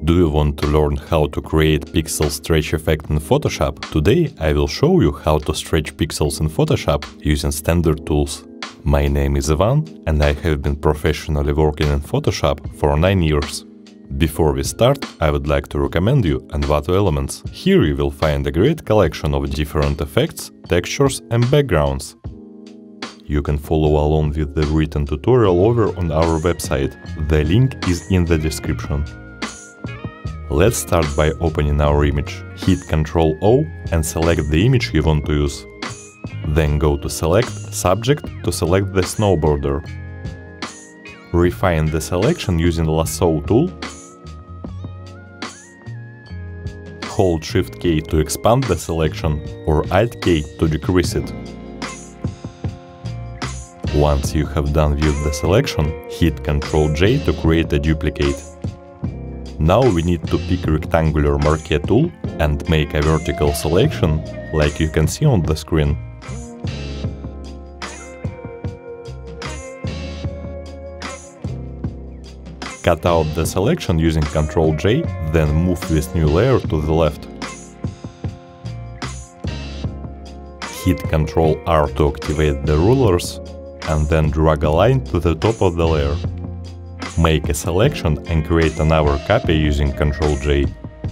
Do you want to learn how to create pixel stretch effect in Photoshop? Today I will show you how to stretch pixels in Photoshop using standard tools. My name is Ivan and I have been professionally working in Photoshop for 9 years. Before we start, I would like to recommend you Envato Elements. Here you will find a great collection of different effects, textures and backgrounds. You can follow along with the written tutorial over on our website. The link is in the description. Let's start by opening our image. Hit Ctrl O and select the image you want to use. Then go to Select Subject to select the snowboarder. Refine the selection using Lasso tool. Hold Shift K to expand the selection or Alt K to decrease it. Once you have done with the selection, hit Ctrl J to create a duplicate. Now we need to pick rectangular marquee tool and make a vertical selection, like you can see on the screen. Cut out the selection using Ctrl J, then move this new layer to the left. Hit Ctrl R to activate the rulers, and then drag a line to the top of the layer. Make a selection and create another copy using Ctrl J.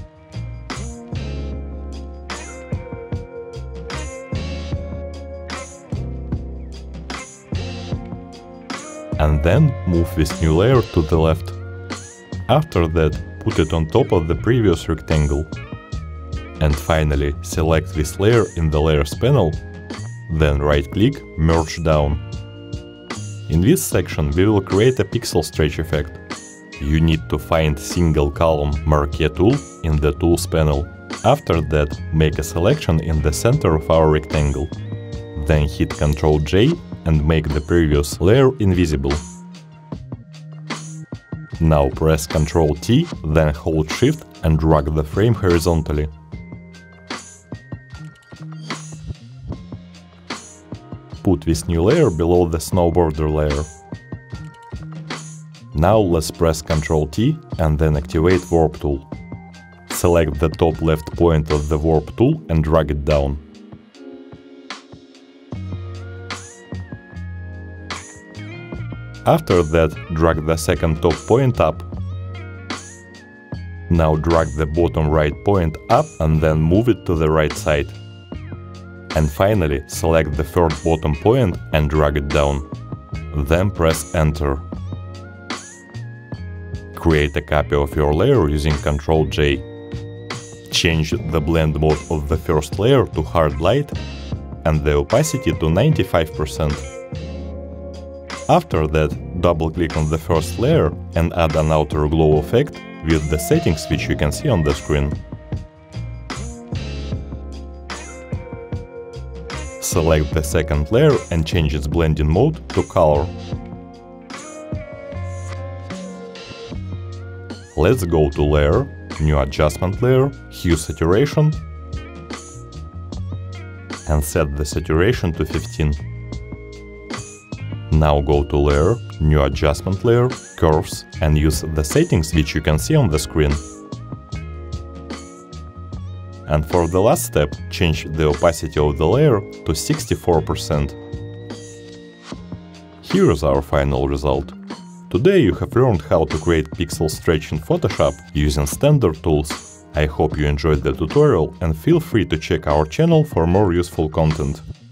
And then move this new layer to the left. After that, put it on top of the previous rectangle. And finally, select this layer in the Layers panel, then right-click, Merge Down. In this section we will create a pixel stretch effect. You need to find single column marquee tool in the Tools panel. After that, make a selection in the center of our rectangle. Then hit Ctrl J and make the previous layer invisible. Now press Ctrl T, then hold Shift and drag the frame horizontally. Put this new layer below the snowboarder layer. Now let's press Ctrl T and then activate Warp tool. Select the top left point of the Warp tool and drag it down. After that, drag the second top point up. Now drag the bottom right point up and then move it to the right side. And finally, select the third bottom point and drag it down. Then press Enter. Create a copy of your layer using Ctrl J. Change the blend mode of the first layer to hard light and the opacity to 95%. After that, double-click on the first layer and add an outer glow effect with the settings which you can see on the screen. Select the second layer and change its blending mode to color. Let's go to Layer, New Adjustment Layer, Hue Saturation, and set the saturation to 15. Now go to Layer, New Adjustment Layer, Curves, and use the settings which you can see on the screen. And for the last step, change the opacity of the layer to 64%. Here is our final result. Today you have learned how to create pixel stretch in Photoshop using standard tools. I hope you enjoyed the tutorial and feel free to check our channel for more useful content.